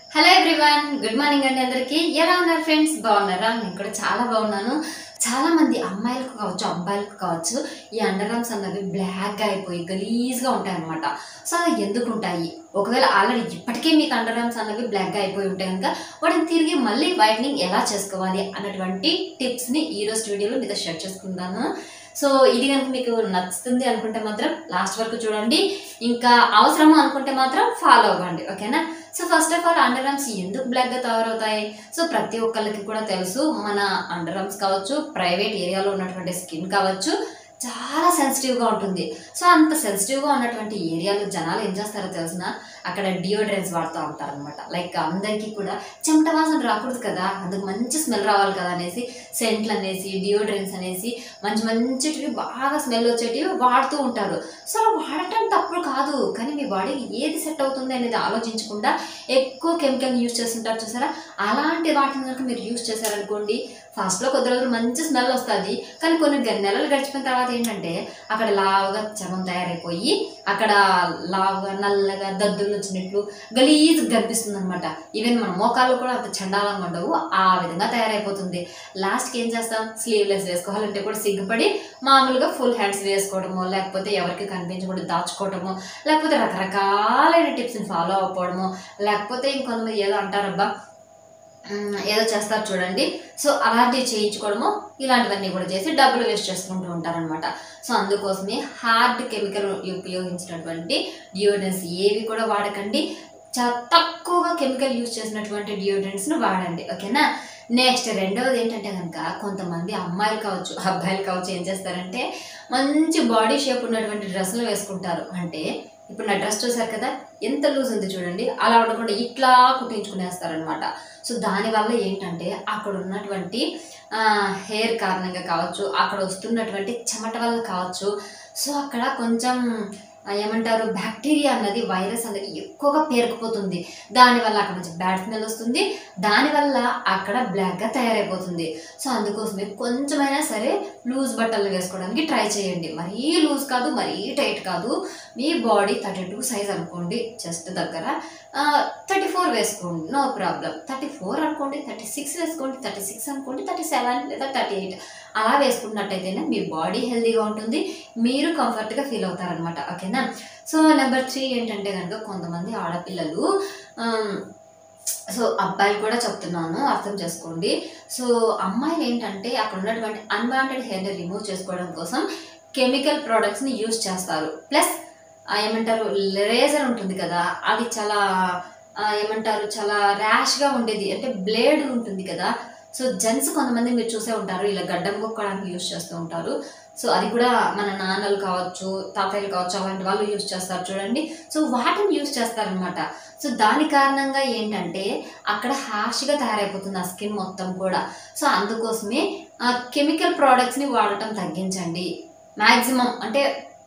Hello everyone, good morning అండి అందరికీ. ఎలా ఉన్నారు ఫ్రెండ్స్? బాగున్నారా? నేను కూడా చాలా బాగున్నాను. చాలా మంది అమ్మాయిలకు కావచ్చు, అబ్బాయిలకు కావచ్చు, ఈ అండర్ ఆర్మ్స్ అన్నవి బ్లాక్గా అయిపోయి గలీజ్గా ఉంటాయి అనమాట. సో అవి ఎందుకు ఉంటాయి? ఒకవేళ ఆల్రెడీ ఇప్పటికే మీకు అండర్ ఆర్మ్స్ అన్నవి బ్లాక్గా అయిపోయి ఉంటాయి కనుక వాటిని తిరిగి మళ్ళీ వైట్నింగ్ ఎలా చేసుకోవాలి అన్నటువంటి టిప్స్ని ఈరోజు వీడియోలో మీతో షేర్ చేసుకుంటాను. సో ఇది కనుక మీకు నచ్చుతుంది అనుకుంటే మాత్రం లాస్ట్ వరకు చూడండి. ఇంకా అవసరము అనుకుంటే మాత్రం ఫాలో అవ్వండి, ఓకేనా? So first of all under arms ఎందుకు బ్లాక్గా తయారవుతాయి? సో ప్రతి ఒక్కరికి కూడా తెలుసు, మన అండర్ ఆర్మ్స్ కావచ్చు, ప్రైవేట్ ఏరియాలో ఉన్నటువంటి స్కిన్ కావచ్చు, చాలా సెన్సిటివ్గా ఉంటుంది. సో అంత సెన్సిటివ్గా ఉన్నటువంటి ఏరియాలో జనాలు ఏం చేస్తారో తెలిసిన, అక్కడ డియోడ్రెన్స్ వాడుతూ ఉంటారు అనమాట. లైక్ అందరికీ కూడా చెమట వాసన రాకూడదు కదా, అందుకు మంచి స్మెల్ రావాలి కదా అనేసి సెంట్లు అనేసి, డియోడ్రెన్స్ అనేసి మంచి మంచిటివి బాగా స్మెల్ వచ్చేటివి వాడుతూ ఉంటారు. సో అలా వాడటం తప్పుడు కాదు, కానీ మీ బాడీకి ఏది సెట్ అవుతుంది అనేది ఆలోచించకుండా ఎక్కువ కెమికల్ యూజ్ చేస్తుంటారు చూసారా. అలాంటి వాటిని కనుక మీరు యూజ్ చేశారనుకోండి, ఫస్ట్లో కొద్ది రోజులు మంచి స్మెల్ వస్తుంది, కానీ కొన్ని నెలలు గడిచిపోయిన తర్వాత ఏంటంటే అక్కడ లావుగా చర్మం తయారైపోయి అక్కడ లావుగా నల్లగా దద్దులు వచ్చినట్లు గలీజ్ కనిపిస్తుంది అనమాట. ఈవెన్ మన మోకాళ్ళు కూడా అంత చండాలంగా ఉండవు, ఆ విధంగా తయారైపోతుంది. లాస్ట్కి ఏం చేస్తాం? స్లీవ్లెస్ వేసుకోవాలంటే కూడా సిగ్గుపడి మామూలుగా ఫుల్ హ్యాండ్స్ వేసుకోవడమో, లేకపోతే ఎవరికి కనిపించకుండా దాచుకోవడమో, లేకపోతే రకరకాలైన టిప్స్ని ఫాలో అవ్వడమో, లేకపోతే ఇంకొంతమంది ఏదో అంటారబ్బా ఏదో చేస్తారు చూడండి. సో అలాంటివి చేయించుకోవడము, ఇలాంటివన్నీ కూడా చేసి డబ్బులు వేస్ట్ చేసుకుంటూ ఉంటారనమాట. సో అందుకోసమే హార్డ్ కెమికల్ ఉపయోగించినటువంటి డియోడ్రెంట్స్ ఏవి కూడా వాడకండి. చాలా తక్కువగా కెమికల్ యూజ్ చేసినటువంటి డియోడ్రెంట్స్ను వాడండి, ఓకేనా? నెక్స్ట్ రెండవది ఏంటంటే కనుక, కొంతమంది అమ్మాయిలు కావచ్చు, అబ్బాయిలు కావచ్చు, ఏం చేస్తారంటే మంచి బాడీ షేప్ ఉన్నటువంటి డ్రెస్సులు వేసుకుంటారు. అంటే ఇప్పుడు నా డ్రెస్ చూసారు కదా, ఎంత లూజ్ ఉంది చూడండి, అలా ఉండకుండా ఇట్లా కుట్టించుకునేస్తారనమాట. సో దానివల్ల ఏంటంటే అక్కడ ఉన్నటువంటి హెయిర్ కారణంగా కావచ్చు, అక్కడ వస్తున్నటువంటి చెమట వల్ల కావచ్చు, సో అక్కడ కొంచెం ఏమంటారు, బ్యాక్టీరియా అన్నది, వైరస్ అనేది ఎక్కువగా పేరుకుపోతుంది. దానివల్ల అక్కడ నుంచి బ్యాడ్ స్మెల్ వస్తుంది, దానివల్ల అక్కడ బ్లాక్గా తయారైపోతుంది. సో అందుకోసమే కొంచెమైనా సరే లూజ్ బట్టలు వేసుకోవడానికి ట్రై చేయండి. మరీ లూజ్ కాదు, మరీ టైట్ కాదు. మీ బాడీ 32 సైజ్ అనుకోండి, చెస్ట్ దగ్గర 34 వేసుకోండి, నో ప్రాబ్లం. 34 అనుకోండి, 36 వేసుకోండి, 36 అనుకోండి, 37 లేదా 38 అలా వేసుకున్నట్టయితేనే మీ బాడీ హెల్తీగా ఉంటుంది, మీరు కంఫర్ట్గా ఫీల్ అవుతారనమాట, ఓకేనా? సో నెంబర్ 3 ఏంటంటే కనుక, కొంతమంది ఆడపిల్లలు సో అబ్బాయిలు కూడా చెప్తున్నాను, అర్థం చేసుకోండి. సో అమ్మాయిలు ఏంటంటే అక్కడ ఉన్నటువంటి అన్వాంటెడ్ హెయిర్ని రిమూవ్ చేసుకోవడం కోసం కెమికల్ ప్రోడక్ట్స్ని యూజ్ చేస్తారు. ప్లస్ ఏమంటారు, రేజర్ ఉంటుంది కదా, అది చాలా ఏమంటారు, చాలా ర్యాష్గా ఉండేది, అంటే బ్లేడ్ ఉంటుంది కదా. సో జెంట్స్ కొంతమంది మీరు చూసే ఉంటారు, ఇలా గడ్డం కొక్కడానికి యూజ్ చేస్తూ ఉంటారు. సో అది కూడా మన నాన్నలు కావచ్చు, తాతయ్యలు కావచ్చు, అలాంటి వాళ్ళు యూజ్ చేస్తారు చూడండి. సో వాటిని యూజ్ చేస్తారనమాట. సో దాని కారణంగా ఏంటంటే అక్కడ హార్ష్గా తయారైపోతుంది ఆ స్కిన్ మొత్తం కూడా. సో అందుకోసమే కెమికల్ ప్రోడక్ట్స్ని వాడటం తగ్గించండి. మ్యాక్సిమం అంటే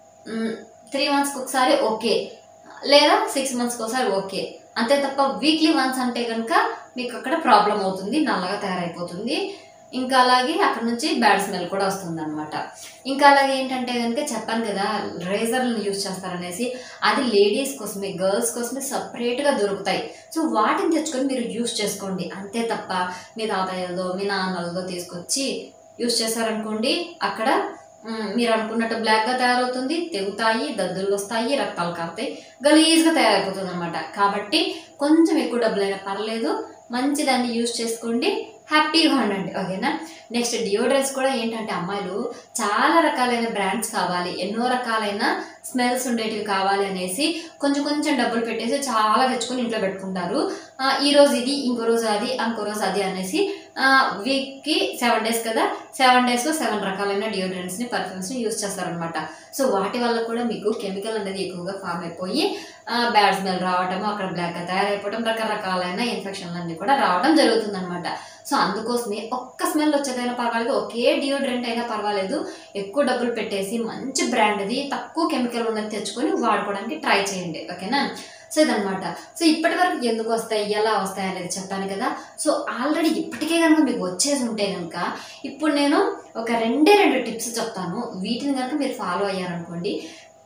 3 మంత్స్కి ఒకసారి ఓకే, లేదా 6 మంత్స్కి ఒకసారి ఓకే, అంతే తప్ప వీక్లీ వన్స్ అంటే కనుక మీకు అక్కడ ప్రాబ్లం అవుతుంది, నల్లగా తయారైపోతుంది. ఇంకా అలాగే అక్కడ నుంచి బ్యాడ్ స్మెల్ కూడా వస్తుంది అనమాట. ఇంకా అలాగే ఏంటంటే కనుక చెప్పాను కదా, రేజర్లను యూజ్ చేస్తారనేసి, అది లేడీస్ కోసమే, గర్ల్స్ కోసమే సపరేట్గా దొరుకుతాయి. సో వాటిని తెచ్చుకొని మీరు యూజ్ చేసుకోండి, అంతే తప్ప మీ తాతయ్యలదో మీ నాన్నలదో తీసుకొచ్చి యూజ్ చేశారనుకోండి, అక్కడ మీరు అనుకున్నట్టు బ్లాక్గా తయారవుతుంది, తెగుతాయి, దద్దులు వస్తాయి, రక్తాలు కారుతాయి, గలీజ్గా తయారైపోతుంది అనమాట. కాబట్టి కొంచెం ఎక్కువ డబ్బులైనా పర్లేదు, మంచి దాన్ని యూజ్ చేసుకోండి, హ్యాపీగా ఉండండి, ఓకేనా? నెక్స్ట్ డియోడ్రెంట్స్ కూడా ఏంటంటే, అమ్మాయిలు చాలా రకాలైన బ్రాండ్స్ కావాలి, ఎన్నో రకాలైన స్మెల్స్ ఉండేటివి కావాలి అనేసి కొంచెం కొంచెం డబ్బులు పెట్టేసి చాలా తెచ్చుకొని ఇంట్లో పెట్టుకుంటారు. ఈరోజు ఇది, ఇంకో రోజు అది, ఇంకో రోజు అది అనేసి వీక్కి 7 డేస్ కదా, 7 డేస్లో 7 రకాలైన డియోడ్రెంట్స్ని, పర్ఫ్యూమ్స్ని యూజ్ చేస్తారనమాట. సో వాటి వల్ల కూడా మీకు కెమికల్ అనేది ఎక్కువగా ఫామ్ అయిపోయి బ్యాడ్ స్మెల్ రావటము, అక్కడ బ్లాక్గా తయారైపోవడం, రకరకాలైన ఇన్ఫెక్షన్లన్నీ కూడా రావడం జరుగుతుందనమాట. సో అందుకోసమే ఒక్క స్మెల్ వచ్చేదైనా పర్వాలేదు, ఒకే డియోడ్రెంట్ అయినా పర్వాలేదు, ఎక్కువ డబ్బులు పెట్టేసి మంచి బ్రాండ్ది, తక్కువ కెమికల్ ఉన్నది తెచ్చుకొని వాడుకోవడానికి ట్రై చేయండి, ఓకేనా? సో ఇదనమాట. సో ఇప్పటి వరకు ఎందుకు వస్తాయి, ఎలా వస్తాయి అనేది చెప్పాను కదా. సో ఆల్రెడీ ఇప్పటికే కనుక మీకు వచ్చేసి ఉంటే కనుక, ఇప్పుడు నేను ఒక 2 టిప్స్ చెప్తాను, వీటిని కనుక మీరు ఫాలో అయ్యారనుకోండి,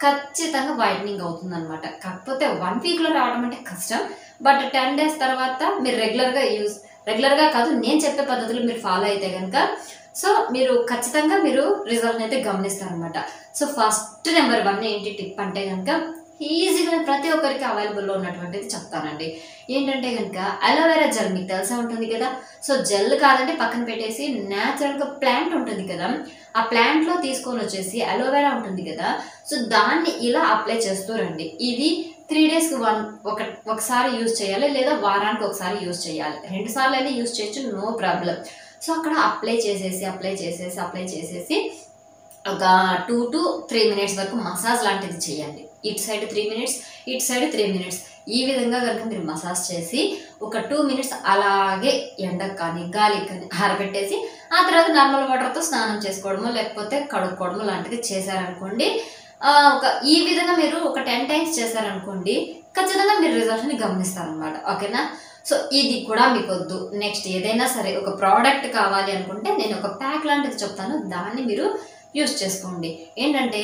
ఖచ్చితంగా వైట్నింగ్ అవుతుంది అనమాట. కాకపోతే 1 వీక్లో రావడం అంటే కష్టం. బట్ 10 డేస్ తర్వాత మీరు రెగ్యులర్గా కాదు, నేను చెప్పే పద్ధతులు మీరు ఫాలో అయితే కనుక సో మీరు ఖచ్చితంగా మీరు రిజల్ట్ అయితే గమనిస్తారనమాట. సో ఫస్ట్ నెంబర్ 1 ఏంటి టిప్ అంటే కనుక ఈజీగా ప్రతి ఒక్కరికి అవైలబుల్లో ఉన్నటువంటిది చెప్తానండి. ఏంటంటే కనుక అలోవెరా జెల్ మీకు తెలిసే ఉంటుంది కదా. సో జెల్ కాదంటే పక్కన పెట్టేసి న్యాచురల్గా ప్లాంట్ ఉంటుంది కదా, ఆ ప్లాంట్లో తీసుకొని వచ్చేసి అలోవెరా ఉంటుంది కదా, సో దాన్ని ఇలా అప్లై చేస్తూ రండి. ఇది 3 డేస్కి ఒకసారి యూజ్ చేయాలి, లేదా వారానికి ఒకసారి యూజ్ చేయాలి. 2 సార్లు అయినా యూజ్ చేయొచ్చు, నో ప్రాబ్లం. సో అక్కడ అప్లై చేసేసి ఒక 2 to 3 మినిట్స్ వరకు మసాజ్ లాంటిది చేయండి. ఇటు సైడ్ 3 మినిట్స్, ఇటు సైడ్ 3 మినిట్స్. ఈ విధంగా కనుక మీరు మసాజ్ చేసి ఒక 2 మినిట్స్ అలాగే ఎండకు కానీ గాలికి కానీ ఆరబెట్టేసి ఆ తర్వాత నార్మల్ వాటర్తో స్నానం చేసుకోవడమో లేకపోతే కడుక్కోవడమో లాంటిది చేశారనుకోండి. ఈ విధంగా మీరు ఒక 10 టైమ్స్ చేశారనుకోండి, ఖచ్చితంగా మీరు రిజల్ట్ని గమనిస్తారనమాట. ఓకేనా. సో ఇది కూడా మీకు వద్దు, నెక్స్ట్ ఏదైనా సరే ఒక ప్రోడక్ట్ కావాలి అనుకుంటే నేను ఒక ప్యాక్ లాంటిది చెప్తాను, దాన్ని మీరు యూజ్ చేసుకోండి. ఏంటంటే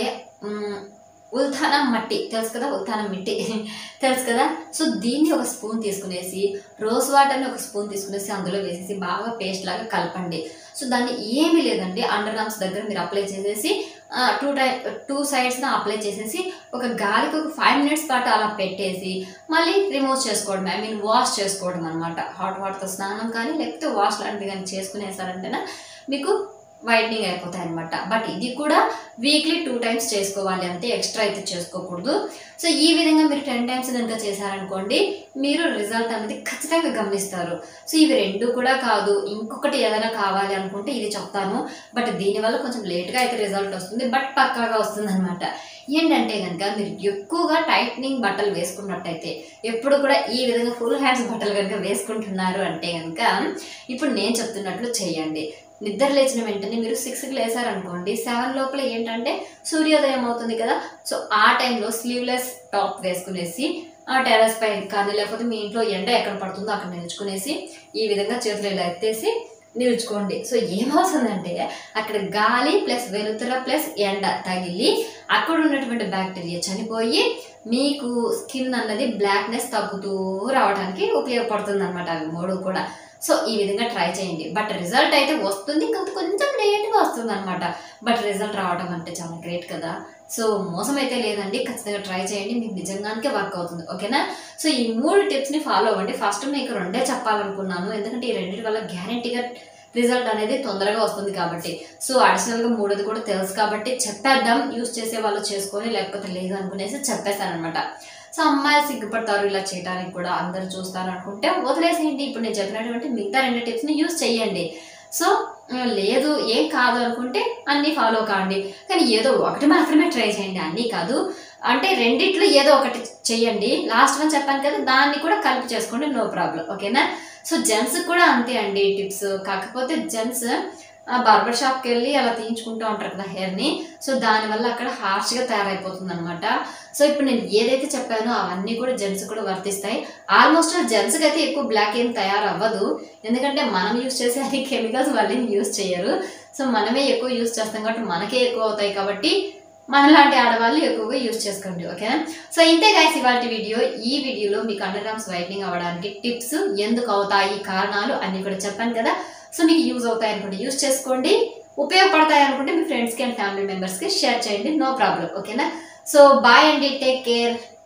ఉల్థానం మట్టి తెలుసు కదా, ఉల్థానం మిట్టి తెలుసు కదా. సో దీన్ని ఒక స్పూన్ తీసుకునేసి రోజ్ వాటర్ని ఒక స్పూన్ తీసుకునేసి అందులో వేసేసి బాగా పేస్ట్ లాగా కలపండి. సో దాన్ని ఏమీ లేదండి, అండర్ ఆర్మ్స్ దగ్గర మీరు అప్లై చేసేసి 2 సైడ్స్న అప్లై చేసేసి ఒక గాలికి ఒక 5 మినిట్స్ పాటు అలా పెట్టేసి మళ్ళీ రిమూవ్ చేసుకోవడం, వాష్ చేసుకోవడం అనమాట. హాట్ వాటర్తో స్నానం కానీ లేకపోతే వాష్ లాంటివి కానీ చేసుకునేసారంటేనే మీకు వైట్నింగ్ అయిపోతాయి అనమాట. బట్ ఇది కూడా వీక్లీ 2 టైమ్స్ చేసుకోవాలి, అంతే, ఎక్స్ట్రా అయితే చేసుకోకూడదు. సో ఈ విధంగా మీరు 10 టైమ్స్ కనుక చేశారనుకోండి, మీరు రిజల్ట్ అనేది ఖచ్చితంగా గమనిస్తారు. సో ఇవి 2 కూడా కాదు, ఇంకొకటి ఏదైనా కావాలి అనుకుంటే ఇది చెప్తాను. బట్ దీనివల్ల కొంచెం లేట్గా అయితే రిజల్ట్ వస్తుంది, బట్ పక్కాగా వస్తుంది అనమాట. ఏంటంటే కనుక మీరు ఎక్కువగా టైట్నింగ్ బట్టలు వేసుకున్నట్టయితే, ఎప్పుడు కూడా ఈ విధంగా ఫుల్ హ్యాండ్స్ బట్టలు కనుక వేసుకుంటున్నారు అంటే కనుక ఇప్పుడు నేను చెప్తున్నట్లు చేయండి. నిద్ర లేచిన వెంటనే మీరు 6కి లేసారనుకోండి, 7 లోపల ఏంటంటే సూర్యోదయం అవుతుంది కదా. సో ఆ టైంలో స్లీవ్లెస్ టాప్ వేసుకునేసి టెర్రస్ పై కానీ లేకపోతే మీ ఇంట్లో ఎండ ఎక్కడ పడుతుందో అక్కడ నిలుచుకునేసి ఈ విధంగా చేతులు ఇలా ఎత్తేసి నిలుచుకోండి. సో ఏమవుతుందంటే అక్కడ గాలి ప్లస్ వెలుతుర ప్లస్ ఎండ తగిలి అక్కడ ఉన్నటువంటి బ్యాక్టీరియా చనిపోయి మీకు స్కిన్ అన్నది బ్లాక్నెస్ తగ్గుతూ రావడానికి ఉపయోగపడుతుంది అనమాట, అవి 3 కూడా. సో ఈ విధంగా ట్రై చేయండి. బట్ రిజల్ట్ అయితే వస్తుంది, కొంచెం లేట్గా వస్తుంది అనమాట. బట్ రిజల్ట్ రావడం అంటే చాలా గ్రేట్ కదా. సో మోసం అయితే లేదండి, ఖచ్చితంగా ట్రై చేయండి, మీకు నిజంగానే వర్క్ అవుతుంది. ఓకేనా. సో ఈ 3 టిప్స్ని ఫాలో అవ్వండి. ఫస్ట్ మీకు 2 చెప్పాలనుకున్నాను, ఎందుకంటే ఈ 2 వల్ల గ్యారంటీగా రిజల్ట్ అనేది తొందరగా వస్తుంది కాబట్టి. సో అడిషనల్గా 3ది కూడా తెలుసు కాబట్టి చెప్పేద్దాం, యూజ్ చేసే వాళ్ళు చేసుకొని, లేకపోతే లేదు అనుకునేసి చెప్పేశాను అనమాట. సో అమ్మాయిలు సిగ్గుపడతారు ఇలా చేయడానికి కూడా, అందరూ చూస్తారు అనుకుంటే వదిలేసేయండి. ఇప్పుడు నేను చెప్పినటువంటి మిగతా 2 టిప్స్ని యూజ్ చేయండి. సో లేదు ఏం కాదు అనుకుంటే అన్నీ ఫాలో కాండి, కానీ ఏదో ఒకటి మాత్రమే ట్రై చేయండి, అన్నీ కాదు. అంటే 2 ఏదో ఒకటి చెయ్యండి. లాస్ట్ వన్ చెప్పాను కదా, దాన్ని కూడా కలిపి చేసుకోండి, నో ప్రాబ్లం. ఓకేనా. సో జెంట్స్కి కూడా అంతే అండి టిప్స్. కాకపోతే జెంట్స్ బార్బర్ షాప్కి వెళ్ళి అలా తీయించుకుంటూ ఉంటారు కదా హెయిర్ని. సో దానివల్ల అక్కడ హార్ష్గా తయారైపోతుంది అనమాట. సో ఇప్పుడు నేను ఏదైతే చెప్పానో అవన్నీ కూడా జెంట్స్ కూడా వర్తిస్తాయి. ఆల్మోస్ట్ జెంట్స్కి అయితే ఎక్కువ బ్లాక్ ఏం తయారవ్వదు, ఎందుకంటే మనం యూజ్ చేసే అన్ని కెమికల్స్ వాళ్ళేం యూజ్ చేయరు. సో మనమే ఎక్కువ యూజ్ చేస్తాం కాబట్టి మనకే ఎక్కువ అవుతాయి కాబట్టి మనలాంటి ఆడవాళ్ళు ఎక్కువగా యూజ్ చేసుకోండి. ఓకేనా. సో ఇంతే గైస్ ఇవాళ వీడియో. ఈ వీడియోలో మీకు అండర్ ఆర్మ్స్ వైట్నింగ్ అవ్వడానికి టిప్స్, ఎందుకు అవుతాయి, కారణాలు అన్నీ కూడా చెప్పాను కదా. సో మీకు యూజ్ అవుతాయి అనుకుంటే యూజ్ చేసుకోండి, ఉపయోగపడతాయి అనుకుంటే మీ ఫ్రెండ్స్కి అండ్ ఫ్యామిలీ మెంబర్స్కి షేర్ చేయండి, నో ప్రాబ్లం. ఓకేనా. సో బాయ్ అండి, టేక్ కేర్.